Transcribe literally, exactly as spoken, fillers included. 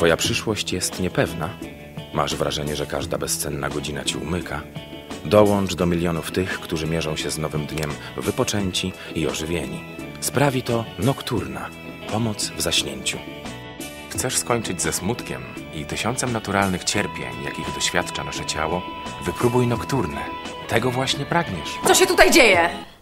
Twoja przyszłość jest niepewna? Masz wrażenie, że każda bezcenna godzina ci umyka? Dołącz do milionów tych, którzy mierzą się z nowym dniem wypoczęci i ożywieni. Sprawi to Nocturna. Pomoc w zaśnięciu. Chcesz skończyć ze smutkiem i tysiącem naturalnych cierpień, jakich doświadcza nasze ciało? Wypróbuj Nocturnę. Tego właśnie pragniesz. Co się tutaj dzieje?